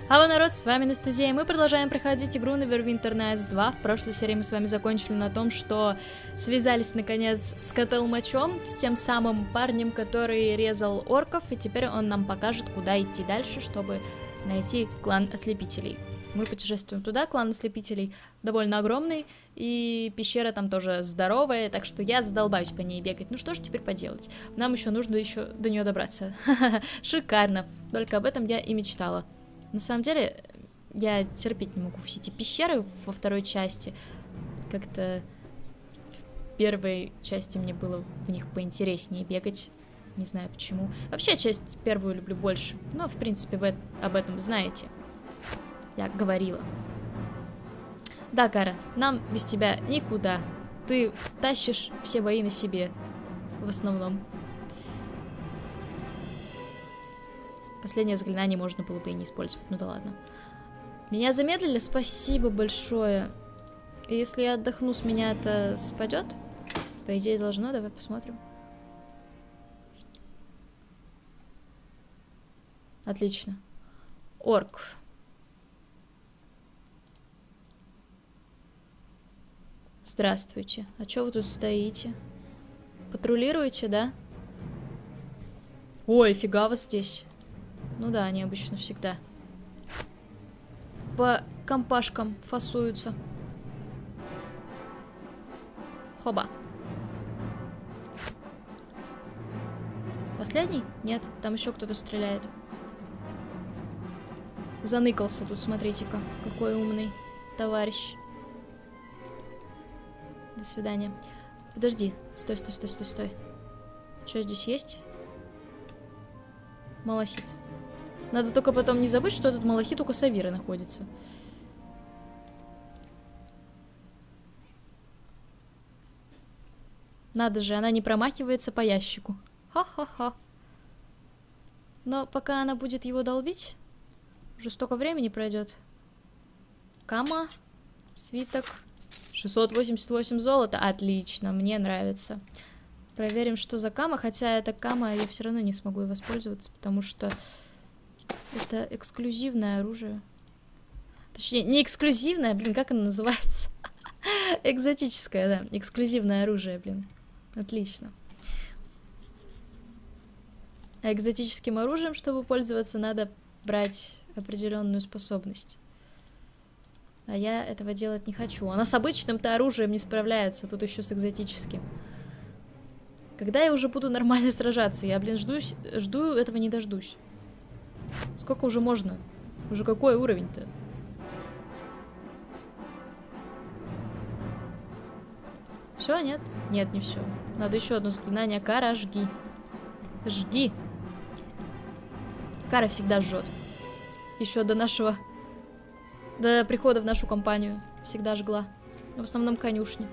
Алло, народ, с вами Анастасия, и мы продолжаем проходить игру Neverwinter Nights 2. В прошлой серии мы с вами закончили на том, что связались, наконец, с Котелмачом, с тем самым парнем, который резал орков, и теперь он нам покажет, куда идти дальше, чтобы найти клан Ослепителей. Мы путешествуем туда, клан Ослепителей довольно огромный, и пещера там тоже здоровая, так что я задолбаюсь по ней бегать. Ну что ж теперь поделать? Нам еще нужно до нее добраться. Шикарно, только об этом я и мечтала. На самом деле, я терпеть не могу все эти пещеры во второй части. Как-то в первой части мне было в них поинтереснее бегать. Не знаю почему. Вообще, часть первую люблю больше. Но, в принципе, вы об этом знаете. Я говорила. Да, Кара, нам без тебя никуда. Ты тащишь все бои на себе. В основном. Последнее заклинание можно было бы и не использовать. Ну да ладно. Меня замедлили? Спасибо большое. И если я отдохну, с меня это спадет? По идее должно. Давай посмотрим. Отлично. Орк. Здравствуйте. А чё вы тут стоите? Патрулируете, да? Ой, фига вас здесь. Ну да, они обычно всегда по компашкам фасуются. Хоба. Последний? Нет, там еще кто-то стреляет. Заныкался тут, смотрите-ка. Какой умный товарищ. До свидания. Подожди. Стой, стой, стой, стой, стой. Что здесь есть? Малахит. Надо только потом не забыть, что этот малахит у Косавиры находится. Надо же, она не промахивается по ящику. Ха-ха-ха. Но пока она будет его долбить, уже столько времени пройдет. Кама. Свиток. 688 золота. Отлично, мне нравится. Проверим, что за кама. Хотя эта кама, я все равно не смогу ей воспользоваться, потому что это эксклюзивное оружие. Точнее, не эксклюзивное, блин, как оно называется? Экзотическое, да. Эксклюзивное оружие, блин. Отлично. А экзотическим оружием, чтобы пользоваться, надо брать определенную способность. А я этого делать не хочу. Она с обычным-то оружием не справляется, тут еще с экзотическим. Когда я уже буду нормально сражаться? Я, блин, жду этого не дождусь. Сколько уже можно? Уже какой уровень-то? Все, нет? Нет, не все. Надо еще одно заклинание. Кара, жги. Жги. Кара всегда жжет. Еще до прихода в нашу компанию всегда жгла. В основном конюшни.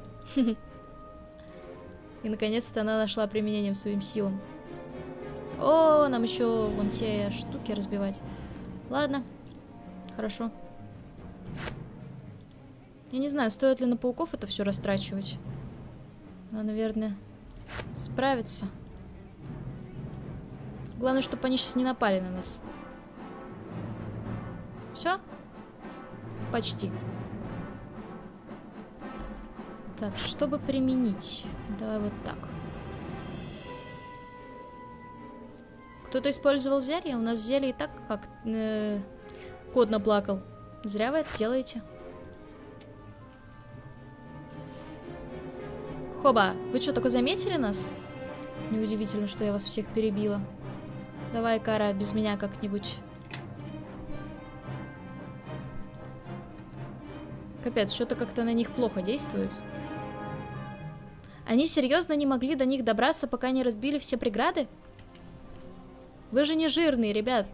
И наконец-то она нашла применение своим силам. О, нам еще вон те штуки разбивать. Ладно. Хорошо. Я не знаю, стоит ли на пауков это все растрачивать. Она, наверное, справится. Главное, чтобы они сейчас не напали на нас. Все? Почти. Так, чтобы применить? Давай вот так. Кто-то использовал зелье? У нас зелье и так как кот наплакал. Зря вы это делаете. Хоба, вы что, только заметили нас? Неудивительно, что я вас всех перебила. Давай, Кара, без меня как-нибудь. Капец, что-то как-то на них плохо действует. Они серьезно не могли до них добраться, пока не разбили все преграды? Вы же не жирные, ребят.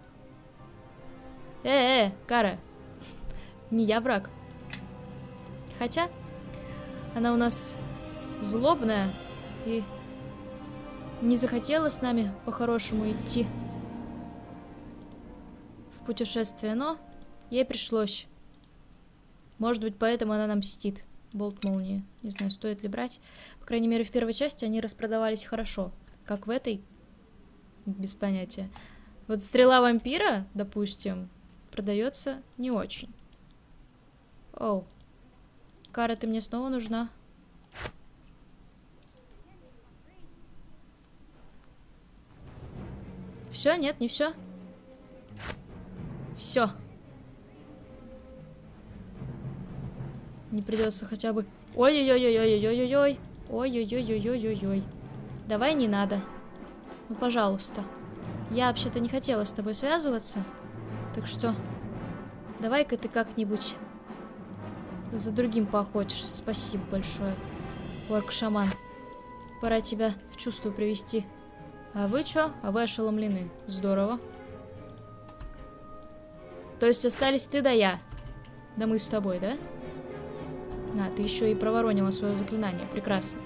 Кара. Не я враг. Хотя, она у нас злобная и не захотела с нами по-хорошему идти в путешествие, но ей пришлось. Может быть, поэтому она нам мстит. Болт молнии. Не знаю, стоит ли брать. По крайней мере, в первой части они распродавались хорошо. Как в этой? Без понятия. Вот стрела вампира, допустим, продается не очень. Оу. Кара, ты мне снова нужна. Все, нет, не все. Все. Не придется хотя бы... Ой-ой-ой-ой-ой-ой-ой-ой. Ой-ой-ой-ой-ой-ой-ой. Давай не надо. Ну, пожалуйста. Я вообще-то не хотела с тобой связываться. Так что... Давай-ка ты как-нибудь за другим поохотишься. Спасибо большое. Орк-шаман. Пора тебя в чувство привести. А вы чё? А вы ошеломлены. Здорово. То есть остались ты да я. Да мы с тобой, да? А, ты еще и проворонила свое заклинание. Прекрасно.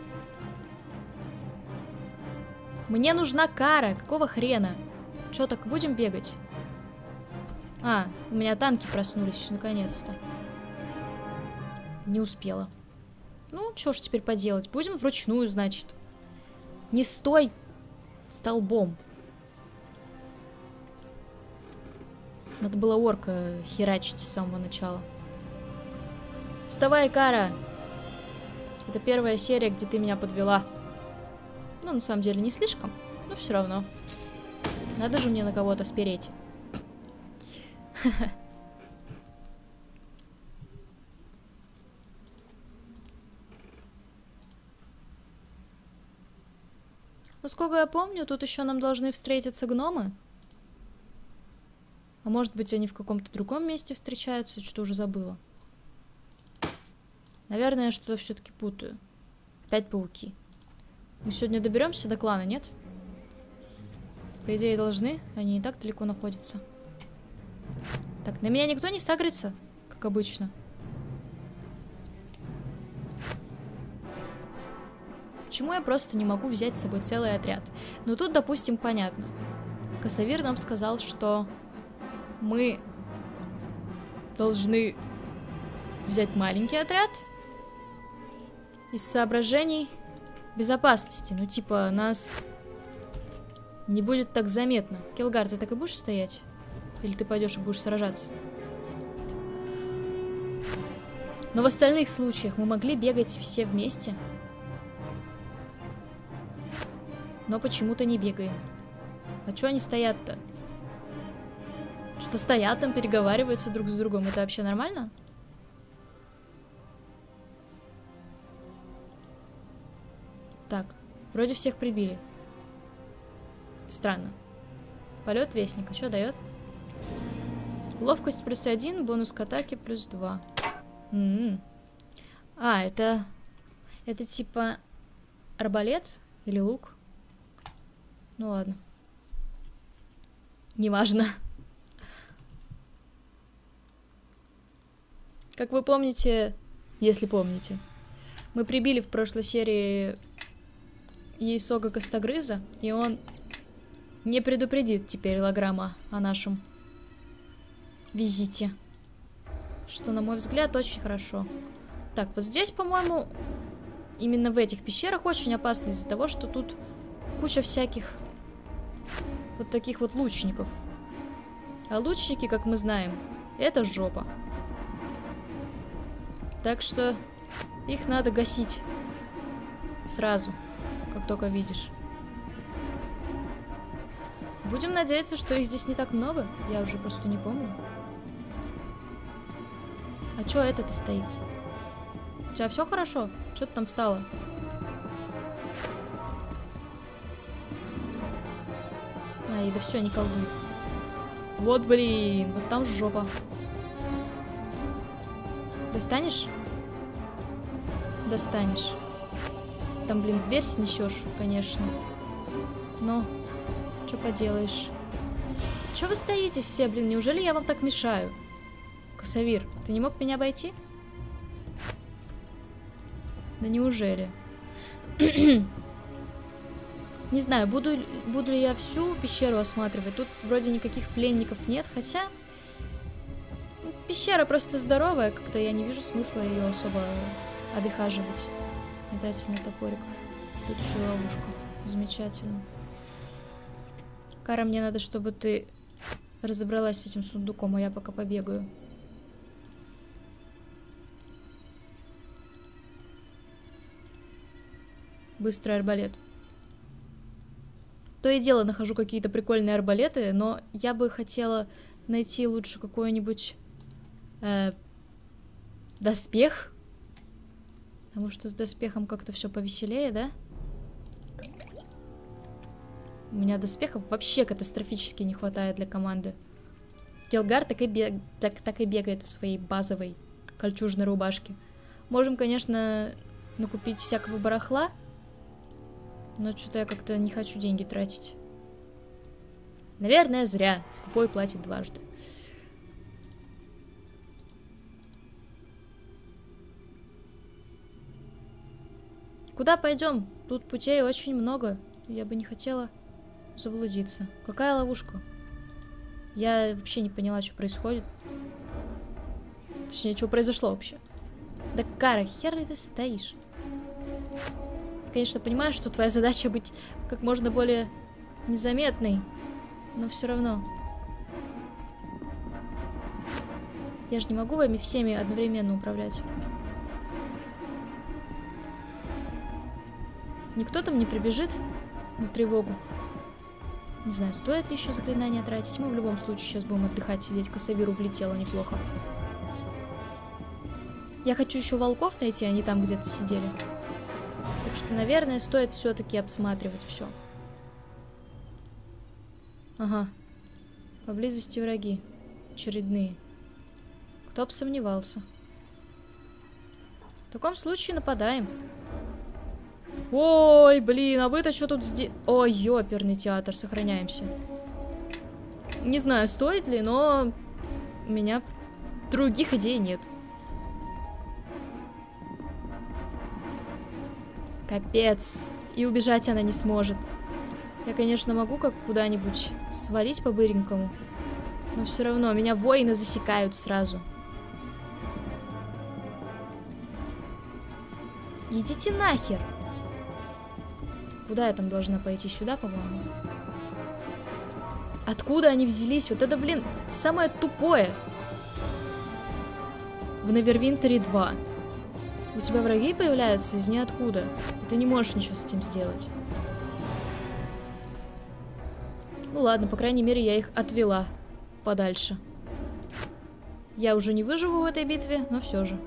Мне нужна Кара. Какого хрена? Чё, так будем бегать? А, у меня танки проснулись. Наконец-то. Не успела. Ну, чё ж теперь поделать? Будем вручную, значит. Не стой столбом. Надо было орка херачить с самого начала. Вставай, Кара! Это первая серия, где ты меня подвела. Ну, на самом деле, не слишком, но все равно. Надо же мне на кого-то спереть. Насколько я помню, тут еще нам должны встретиться гномы. А может быть, они в каком-то другом месте встречаются, что уже забыла. Наверное, я что-то все-таки путаю. Опять пауки. Мы сегодня доберемся до клана, нет? По идее, должны. Они не так далеко находятся. Так, на меня никто не сагрится, как обычно. Почему я просто не могу взять с собой целый отряд? Ну тут, допустим, понятно. Косовир нам сказал, что мы должны взять маленький отряд из соображений безопасности. Ну типа нас не будет так заметно. Келгар, ты так и будешь стоять? Или ты пойдешь и будешь сражаться? Но в остальных случаях мы могли бегать все вместе. Но почему-то не бегаем. А чё они стоят-то? Что стоят там, переговариваются друг с другом. Это вообще нормально? Так, вроде всех прибили. Странно. Полет вестника. Что дает? Ловкость +1, бонус к атаке +2. А, это типа арбалет или лук? Ну ладно. Неважно. Как вы помните, если помните, мы прибили в прошлой серии Ейсога Костогрыза, и он не предупредит теперь Лаграма о нашем визите. Что, на мой взгляд, очень хорошо. Так, вот здесь, по-моему, именно в этих пещерах очень опасно из-за того, что тут куча всяких вот таких вот лучников. А лучники, как мы знаем, это жопа. Так что их надо гасить сразу, как только видишь. Будем надеяться, что их здесь не так много. Я уже просто не помню. А чё это-то стоит? У тебя все хорошо? Что ты там встала? Ай, да все, не колдуй. Вот, блин, вот там жопа. Достанешь? Достанешь. Там, блин, дверь снесешь, конечно. Но, что поделаешь? Че вы стоите все, блин? Неужели я вам так мешаю? Косовир, ты не мог меня обойти? Да неужели? Не знаю, буду ли я всю пещеру осматривать. Тут вроде никаких пленников нет, хотя... Пещера просто здоровая, как-то я не вижу смысла ее особо обихаживать. Метательный топорик. Тут еще и ловушка. Замечательно. Кара, мне надо, чтобы ты разобралась с этим сундуком, а я пока побегаю. Быстрый арбалет. То и дело нахожу какие-то прикольные арбалеты, но я бы хотела найти лучше какой-нибудь доспех. Потому что с доспехом как-то все повеселее, да? У меня доспехов вообще катастрофически не хватает для команды. Келгар так и бегает в своей базовой кольчужной рубашке. Можем, конечно, накупить всякого барахла, но что-то я как-то не хочу деньги тратить. Наверное, зря. Скупой платит дважды. Куда пойдем? Тут путей очень много. Я бы не хотела заблудиться. Какая ловушка? Я вообще не поняла, что происходит. Точнее, что произошло вообще. Да, Кара, хер ли ты стоишь? Я, конечно, понимаю, что твоя задача быть как можно более незаметной, но все равно. Я же не могу вами всеми одновременно управлять. Никто там не прибежит на тревогу. Не знаю, стоит ли еще заклинания тратить. Мы в любом случае сейчас будем отдыхать, сидеть. Косавиру влетело неплохо. Я хочу еще волков найти, они там где-то сидели. Так что, наверное, стоит все-таки обсматривать все. Ага. Поблизости враги. Очередные. Кто бы сомневался. В таком случае нападаем. Ой, блин, а вы-то что тут здесь? Ой, ёперный театр, сохраняемся. Не знаю, стоит ли, но у меня других идей нет. Капец. И убежать она не сможет. Я, конечно, могу как куда-нибудь свалить по-быренькому, но все равно меня воины засекают сразу. Идите нахер. Куда я там должна пойти? Сюда, по-моему. Откуда они взялись? Вот это, блин, самое тупое. В Невервинтере 2. У тебя враги появляются из ниоткуда. И ты не можешь ничего с этим сделать. Ну ладно, по крайней мере, я их отвела подальше. Я уже не выживу в этой битве, но все же.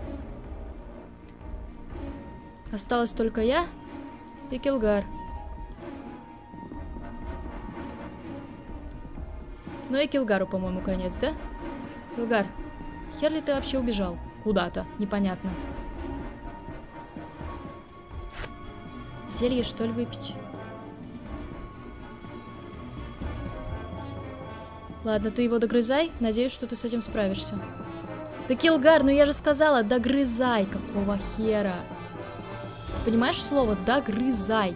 Осталась только я и Келгар. Ну и Келгару, по-моему, конец, да? Келгар, хер ли ты вообще убежал? Куда-то, непонятно. Зелье, что ли, выпить? Ладно, ты его догрызай. Надеюсь, что ты с этим справишься. Да, Келгар, ну я же сказала, догрызай. Какого хера? Понимаешь слово? Догрызай.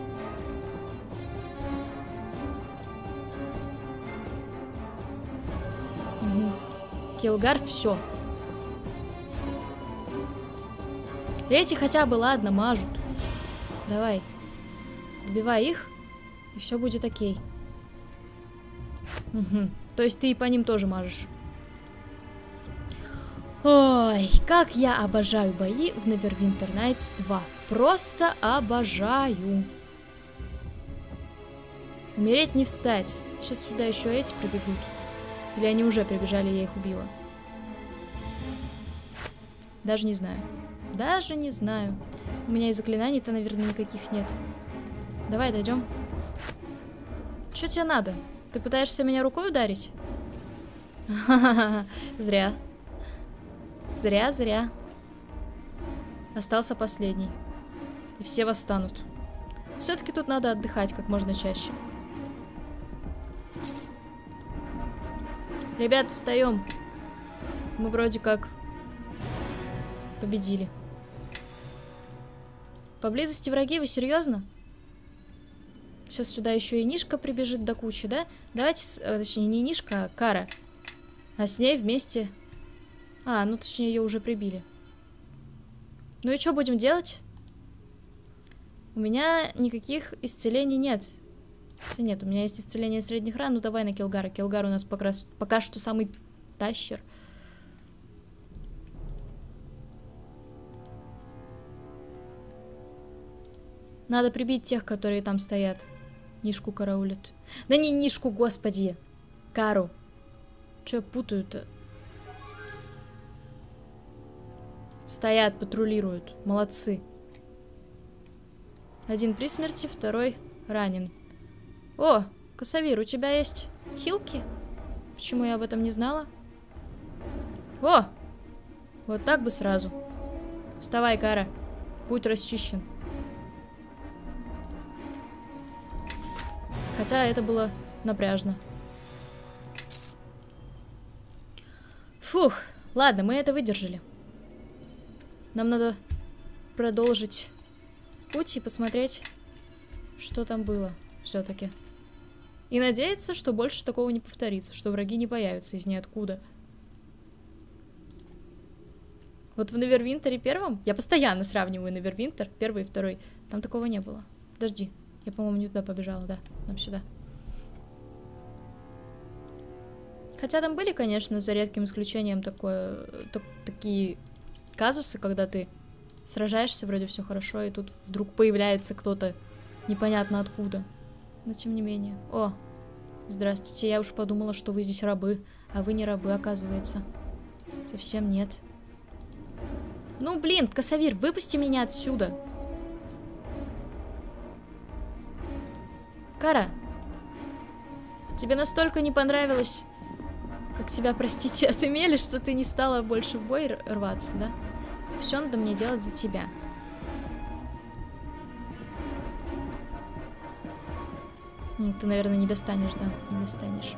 Угу. Келгар, все. Эти хотя бы, ладно, мажут. Давай. Добивай их, и все будет окей. Угу. То есть ты и по ним тоже мажешь. Ой, как я обожаю бои в Neverwinter Nights 2. Просто обожаю. Умереть не встать. Сейчас сюда еще эти прибегут. Или они уже прибежали, я их убила. Даже не знаю. Даже не знаю. У меня и заклинаний-то, наверное, никаких нет. Давай, дойдем. Что тебе надо? Ты пытаешься меня рукой ударить? Зря. Зря. Остался последний. И все восстанут. Все-таки тут надо отдыхать как можно чаще. Ребят, встаем. Мы вроде как победили. Поблизости враги, вы серьезно? Сейчас сюда еще и Нишка прибежит до кучи, да? Давайте, точнее, не Нишка, а Кара. А с ней вместе... А, ну точнее, ее уже прибили. Ну и что будем делать? У меня никаких исцелений нет. Хотя нет, у меня есть исцеление средних ран. Ну давай на Килгара. Килгар у нас пока что самый тащер. Надо прибить тех, которые там стоят. Нишку караулят. Да не Нишку, господи. Кару. Че я путаю-то? Стоят, патрулируют. Молодцы. Один при смерти, второй ранен. О, Косовир, у тебя есть хилки? Почему я об этом не знала? О! Вот так бы сразу. Вставай, Кара. Путь расчищен. Хотя это было напряжно. Фух, ладно, мы это выдержали. Нам надо продолжить путь и посмотреть, что там было все-таки. И надеяться, что больше такого не повторится, что враги не появятся из ниоткуда. Вот в Невервинтере первом, я постоянно сравниваю Невервинтер, первый и второй, там такого не было. Подожди, я, по-моему, не туда побежала, да, нам сюда. Хотя там были, конечно, за редким исключением такие казусы, когда ты сражаешься, вроде все хорошо, и тут вдруг появляется кто-то непонятно откуда. Но тем не менее. О, здравствуйте, я уж подумала, что вы здесь рабы, а вы не рабы, оказывается. Совсем нет. Ну, блин, Косовир, выпусти меня отсюда. Кара, тебе настолько не понравилось, как тебя, простите, отымели, что ты не стала больше в бой рваться, да? Все надо мне делать за тебя. Ты, наверное, не достанешь, да? Не достанешь.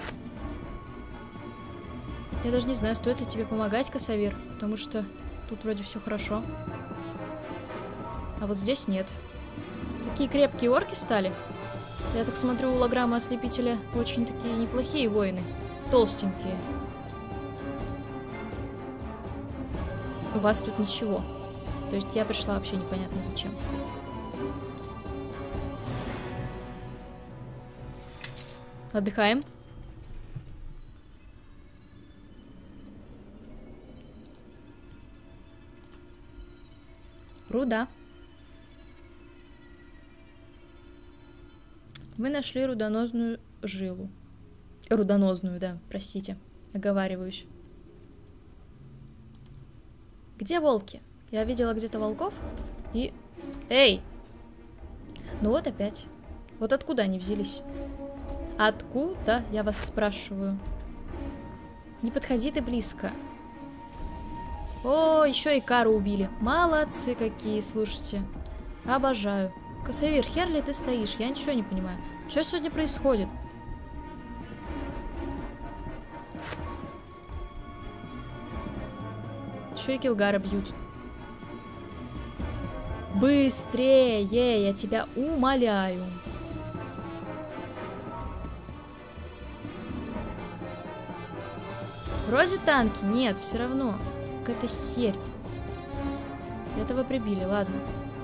Я даже не знаю, стоит ли тебе помогать, Косовир, потому что тут вроде все хорошо. А вот здесь нет. Такие крепкие орки стали. Я так смотрю, у Лаграма Ослепителя очень такие неплохие воины. Толстенькие. У вас тут ничего. То есть я пришла вообще непонятно зачем. Отдыхаем. Руда. Вы нашли рудонозную жилу. Рудонозную, да, простите. Оговариваюсь. Где волки? Я видела где-то волков и... Эй! Ну вот опять. Вот откуда они взялись? Откуда, я вас спрашиваю? Не подходи ты близко. О, еще и Кару убили. Молодцы какие, слушайте. Обожаю. Косовир, хер ли ты стоишь? Я ничего не понимаю. Что сегодня происходит? Еще и Килгара бьют. Быстрее, я тебя умоляю. Вроде танки, нет, все равно. Какая-то херь. Этого прибили, ладно.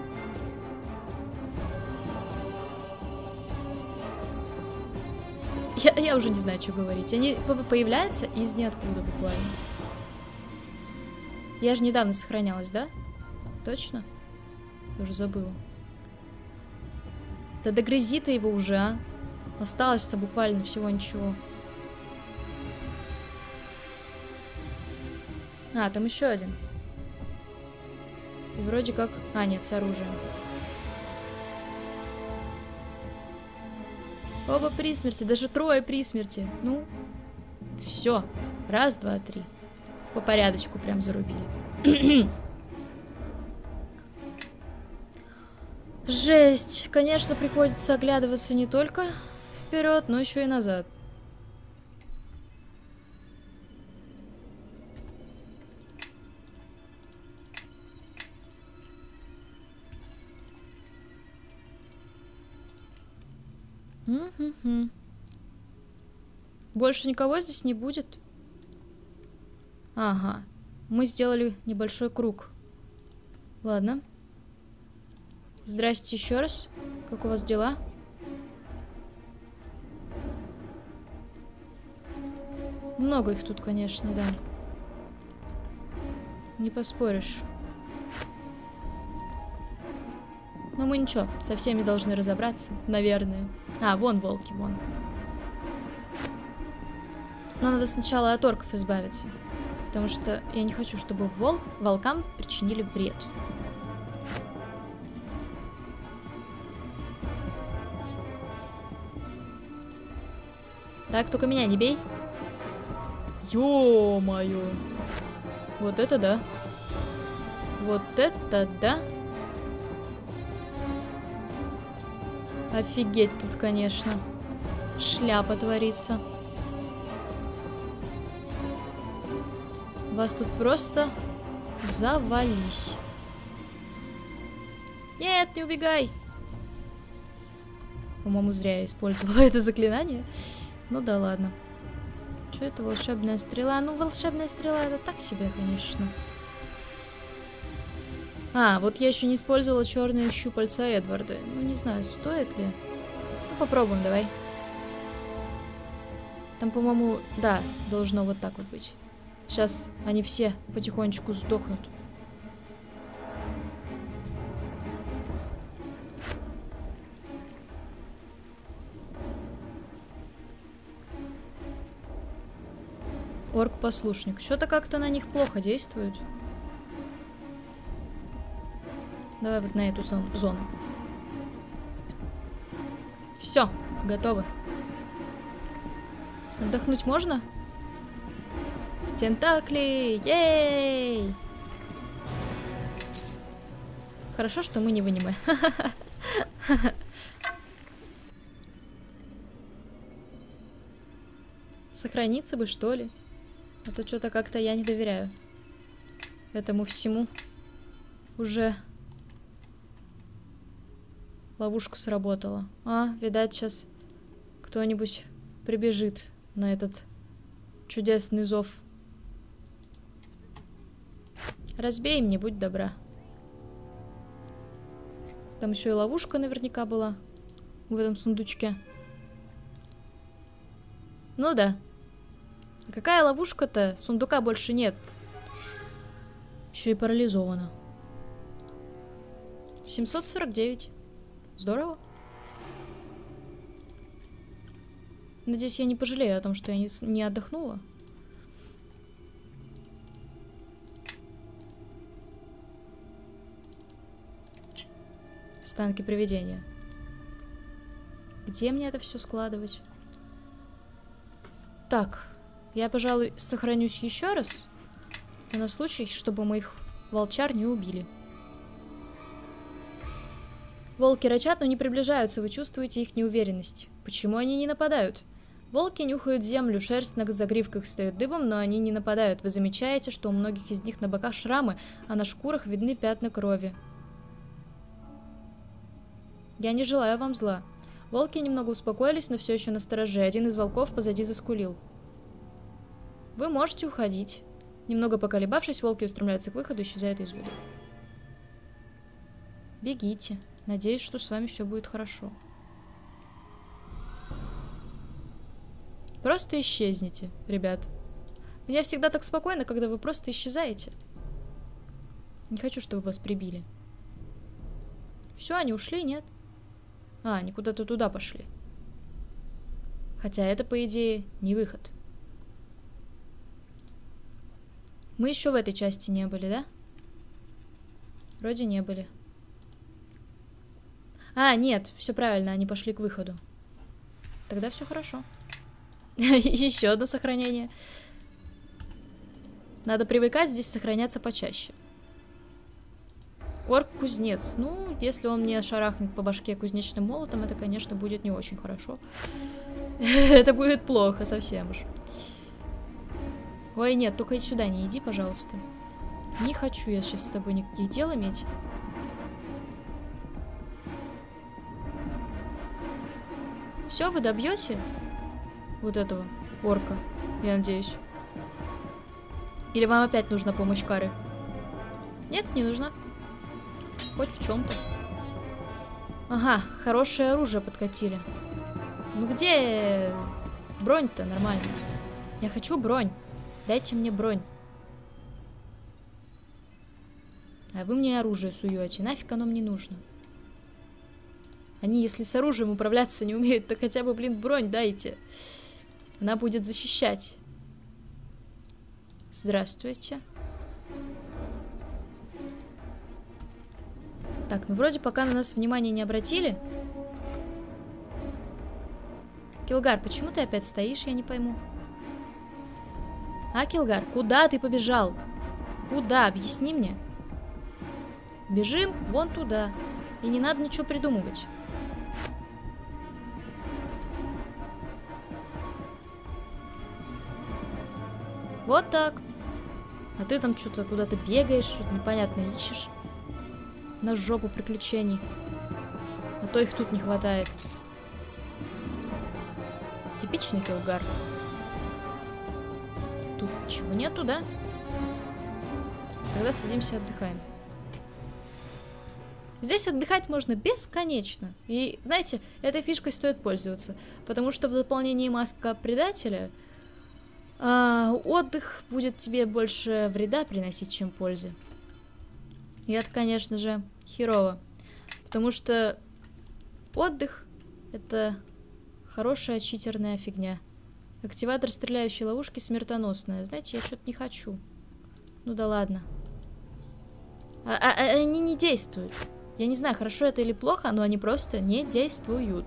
Я уже не знаю, что говорить. Они появляются из ниоткуда буквально. Я же недавно сохранялась, да? Точно? Я уже забыла. Да догрызи ты его уже, а. Осталось-то буквально всего ничего. А, там еще один. И вроде как... А, нет, с оружием. Оба при смерти, даже трое при смерти. Ну, все. Раз, два, три. По порядочку прям зарубили. Жесть. Конечно, приходится оглядываться не только вперед, но еще и назад. Больше никого здесь не будет? Ага. Мы сделали небольшой круг. Ладно. Здрасте еще раз. Как у вас дела? Много их тут, конечно, да. Не поспоришь. Но мы ничего, со всеми должны разобраться, наверное. А, вон волки, вон. Но надо сначала от орков избавиться. Потому что я не хочу, чтобы волкам причинили вред. Так, только меня не бей. Ё-моё. Вот это да. Вот это да. Офигеть тут, конечно. Шляпа творится. Вас тут просто завались. Нет, не убегай. По-моему, зря я использовала это заклинание. Ну да ладно. Что это, волшебная стрела? Ну, волшебная стрела это так себе, конечно. А, вот я еще не использовала черные щупальца Эдварда. Ну, не знаю, стоит ли. Ну, попробуем, давай. Там, по-моему, да, должно вот так вот быть. Сейчас они все потихонечку сдохнут. Орк-послушник. Что-то как-то на них плохо действует. Давай вот на эту зону. Все, готовы. Отдохнуть можно? Тентакли! Ей! Хорошо, что мы не в аниме. Сохраниться бы, что ли? А то что-то как-то я не доверяю этому всему. Уже ловушка сработала. А, видать, сейчас кто-нибудь прибежит на этот чудесный зов. Разбей мне, будь добра. Там еще и ловушка наверняка была в этом сундучке. Ну да. А какая ловушка-то? Сундука больше нет. Еще и парализована. 749. Здорово. Надеюсь, я не пожалею о том, что я не отдохнула. Станки привидения. Где мне это все складывать? Так, я, пожалуй, сохранюсь еще раз. На случай, чтобы моих волчар не убили. Волки рычат, но не приближаются. Вы чувствуете их неуверенность. Почему они не нападают? Волки нюхают землю, шерсть на загривках стоит дыбом, но они не нападают. Вы замечаете, что у многих из них на боках шрамы, а на шкурах видны пятна крови. Я не желаю вам зла. Волки немного успокоились, но все еще настороже. Один из волков позади заскулил. Вы можете уходить. Немного поколебавшись, волки устремляются к выходу и исчезают из виду. Бегите. Надеюсь, что с вами все будет хорошо. Просто исчезните, ребят. Мне всегда так спокойно, когда вы просто исчезаете. Не хочу, чтобы вас прибили. Все, они ушли, нет? А, они куда-то туда пошли. Хотя это, по идее, не выход. Мы еще в этой части не были, да? Вроде не были. А, нет, все правильно, они пошли к выходу. Тогда все хорошо. Еще одно сохранение. Надо привыкать здесь сохраняться почаще. Орк-кузнец. Ну, если он мне шарахнет по башке кузнечным молотом, это, конечно, будет не очень хорошо. Это будет плохо совсем уж. Ой, нет, только сюда не иди, пожалуйста. Не хочу я сейчас с тобой никаких дел иметь. Все, вы добьете вот этого орка, я надеюсь. Или вам опять нужна помощь Кары? Нет, не нужна. Хоть в чем-то. Ага, хорошее оружие подкатили. Ну где бронь-то нормально? Я хочу бронь. Дайте мне бронь. А вы мне оружие суете. Нафиг оно мне нужно? Они, если с оружием управляться не умеют, то хотя бы, блин, бронь дайте. Она будет защищать. Здравствуйте. Так, ну вроде пока на нас внимания не обратили. Килгар, почему ты опять стоишь, я не пойму. А, Килгар, куда ты побежал? Куда? Объясни мне. Бежим вон туда. И не надо ничего придумывать. Вот так. А ты там что-то куда-то бегаешь, что-то непонятно ищешь. На жопу приключений. А то их тут не хватает. Типичный Килгар. Тут ничего нету, да? Тогда садимся, отдыхаем. Здесь отдыхать можно бесконечно. И, знаете, этой фишкой стоит пользоваться. Потому что в дополнении Маска Предателя отдых будет тебе больше вреда приносить, чем пользы. И это, конечно же, херово. Потому что отдых — это хорошая читерная фигня. Активатор стреляющей ловушки смертоносная. Знаете, я что-то не хочу. Ну да ладно. Они не действуют. Я не знаю, хорошо это или плохо, но они просто не действуют.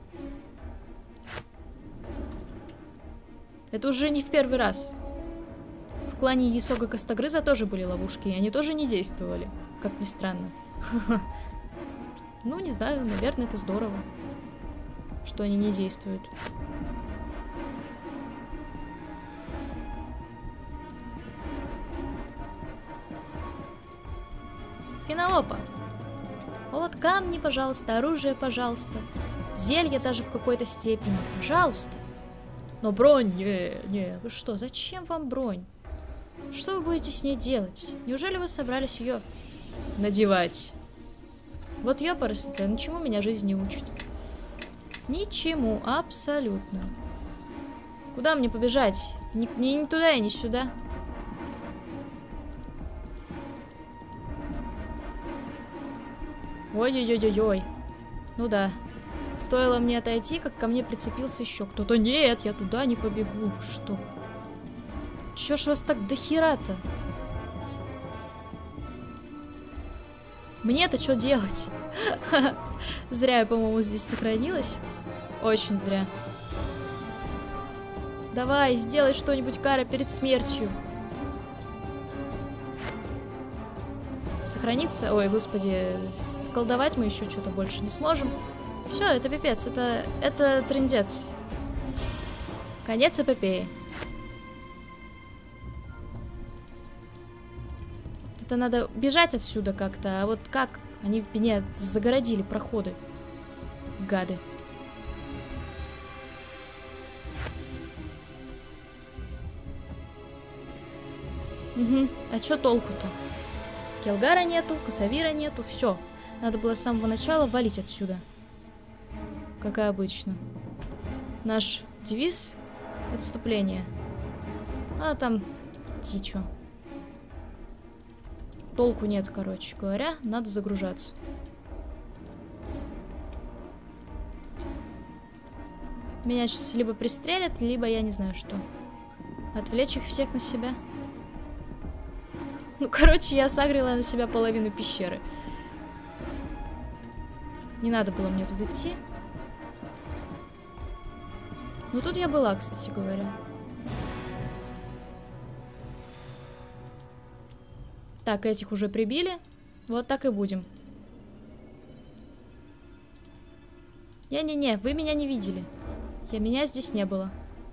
Это уже не в первый раз. В клане Есога Костогрыза тоже были ловушки, и они тоже не действовали. Как ни странно. Ну, не знаю, наверное, это здорово, что они не действуют. Фенолопа. Вот камни, пожалуйста, оружие, пожалуйста. Зелье даже в какой-то степени, пожалуйста. Но бронь, не, вы что, зачем вам бронь? Что вы будете с ней делать? Неужели вы собрались ее надевать? Вот ёпарасоте, ну чему меня жизнь не учит? Ничему, абсолютно. Куда мне побежать? Ни туда и ни сюда. Ой-ой-ой-ой-ой. Ну да. Стоило мне отойти, как ко мне прицепился еще кто-то. Нет, я туда не побегу. Что? Чё ж вас так дохера-то? Мне-то что делать? Зря я, по-моему, здесь сохранилась. Очень зря. Давай, сделай что-нибудь, Кара, перед смертью. Сохраниться? Ой, господи, сколдовать мы еще что-то больше не сможем. Все, это пипец, это трындец. Конец эпопеи. Это надо бежать отсюда как-то, а вот как? Они мне загородили проходы. Гады. Угу. А чё толку-то? Килгара нету, Косавира нету, все. Надо было с самого начала валить отсюда. Как и обычно. Наш девиз — отступление. А там идти чё. Толку нет, короче говоря. Надо загружаться. Меня сейчас либо пристрелят, либо я не знаю что. Отвлечь их всех на себя. Ну, короче, я сагрила на себя половину пещеры. Не надо было мне тут идти. Ну, тут я была, кстати говоря. Так, этих уже прибили. Вот так и будем. Не-не-не, вы меня не видели. Меня здесь не было.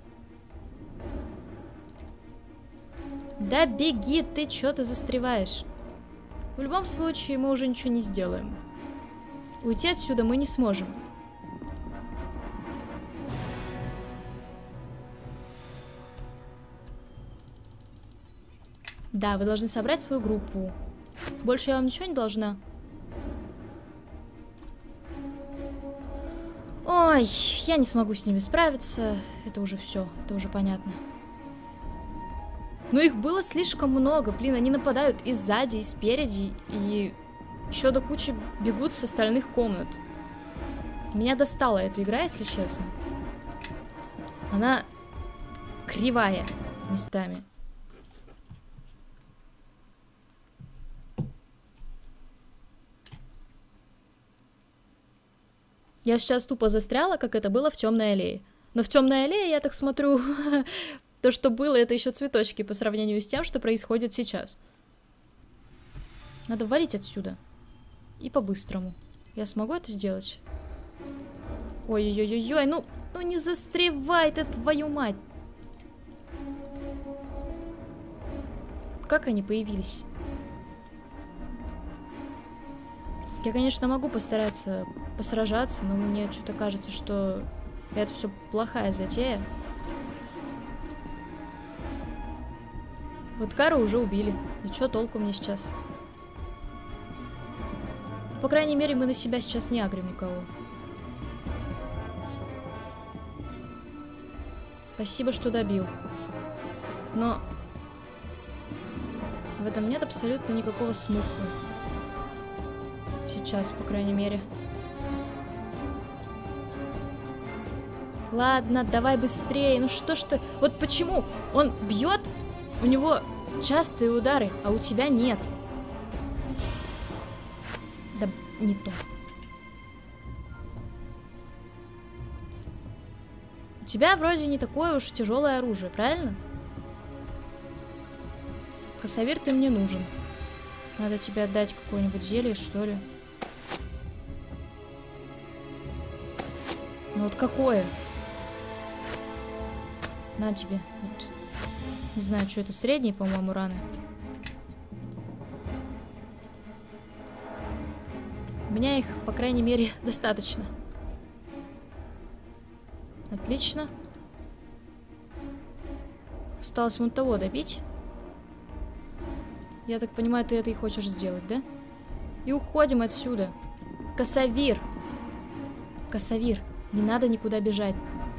Да беги, ты чё ты застреваешь? В любом случае, мы уже ничего не сделаем. Уйти отсюда мы не сможем. Да, вы должны собрать свою группу. Больше я вам ничего не должна. Ой, я не смогу с ними справиться. Это уже все, это уже понятно. Но их было слишком много, блин, они нападают и сзади, и спереди, и еще до кучи бегут с остальных комнат. Меня достала эта игра, если честно. Она кривая местами. Я сейчас тупо застряла, как это было в Темной аллее. Но в Темной аллее, я так смотрю, то, что было, это еще цветочки по сравнению с тем, что происходит сейчас. Надо валить отсюда. И по-быстрому. Я смогу это сделать? Ой-ой-ой-ой, ну не застревай ты, твою мать. Как они появились? Я, конечно, могу постараться посражаться, но мне что-то кажется, что это все плохая затея. Вот Кару уже убили. И что толку мне сейчас? По крайней мере, мы на себя сейчас не агрим никого. Спасибо, что добил. Но в этом нет абсолютно никакого смысла. Сейчас, по крайней мере. Ладно, давай быстрее. Ну что ж ты... Вот почему он бьет, у него частые удары, а у тебя нет. Да не то. У тебя вроде не такое уж тяжелое оружие, правильно? Косовир, ты мне нужен. Надо тебе отдать какое-нибудь зелье, что ли. Ну вот какое? На тебе. Вот. Не знаю, что это, средние, по-моему, раны. У меня их, по крайней мере, достаточно. Отлично. Осталось вон того добить. Я так понимаю, ты это и хочешь сделать, да? И уходим отсюда. Косовир! Косовир, не надо никуда бежать.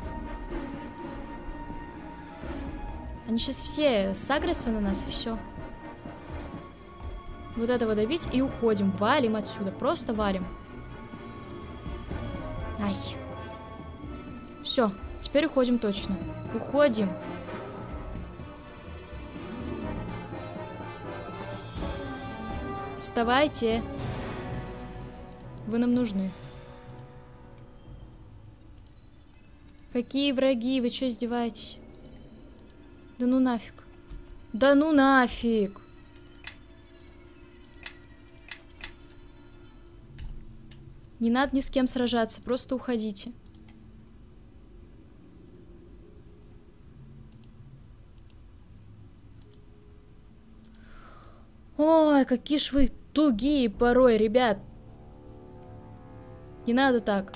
Они сейчас все сагрятся на нас, и все. Вот этого добить и уходим. Валим отсюда, просто валим. Ай. Все, теперь уходим точно. Уходим. Вставайте. Вы нам нужны. Какие враги? Вы что, издеваетесь? Да ну нафиг. Да ну нафиг. Не надо ни с кем сражаться, просто уходите. Ой, какие ж вы тугие порой, ребят. Не надо так.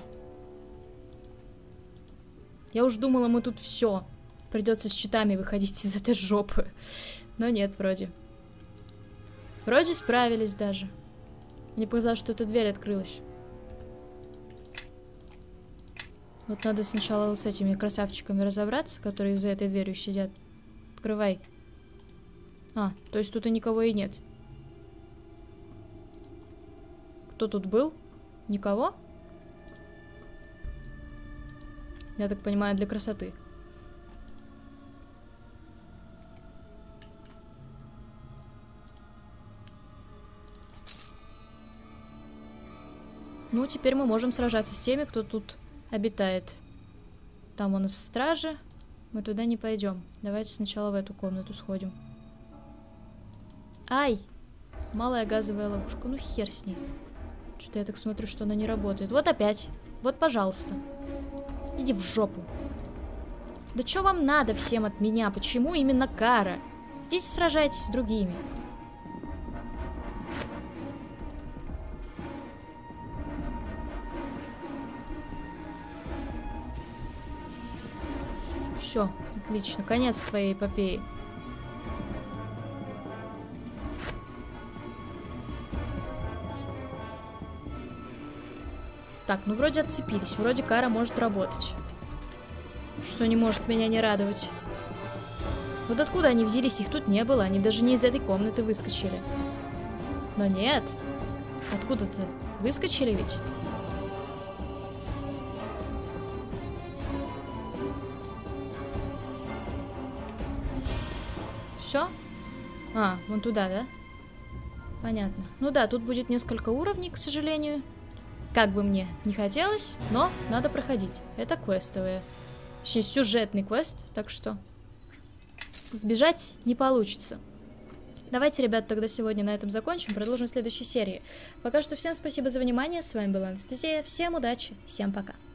Я уж думала, мы тут все. Придется с щитами выходить из этой жопы. Но нет, вроде. Вроде справились даже. Мне показалось, что эта дверь открылась. Вот надо сначала вот с этими красавчиками разобраться, которые за этой дверью сидят. Открывай. А, то есть тут и никого и нет. Кто тут был? Никого? Я так понимаю, для красоты. Ну, теперь мы можем сражаться с теми, кто тут обитает. Там у нас стражи. Мы туда не пойдем. Давайте сначала в эту комнату сходим. Ай! Малая газовая ловушка. Ну, хер с ней. Что-то я так смотрю, что она не работает. Вот опять. Вот, пожалуйста. Иди в жопу. Да что вам надо всем от меня? Почему именно Кара? Идите сражайтесь с другими. Все, отлично. Конец твоей эпопеи. Так, ну вроде отцепились. Вроде Кара может работать. Что не может меня не радовать. Вот откуда они взялись? Их тут не было. Они даже не из этой комнаты выскочили. Но нет. Откуда-то выскочили ведь? Все? А, вон туда, да? Понятно. Ну да, тут будет несколько уровней, к сожалению. Как бы мне не хотелось, но надо проходить. Это квестовые. Точнее, сюжетный квест, так что сбежать не получится. Давайте, ребят, тогда сегодня на этом закончим. Продолжим в следующей серии. Пока что всем спасибо за внимание. С вами была Анастасия. Всем удачи, всем пока.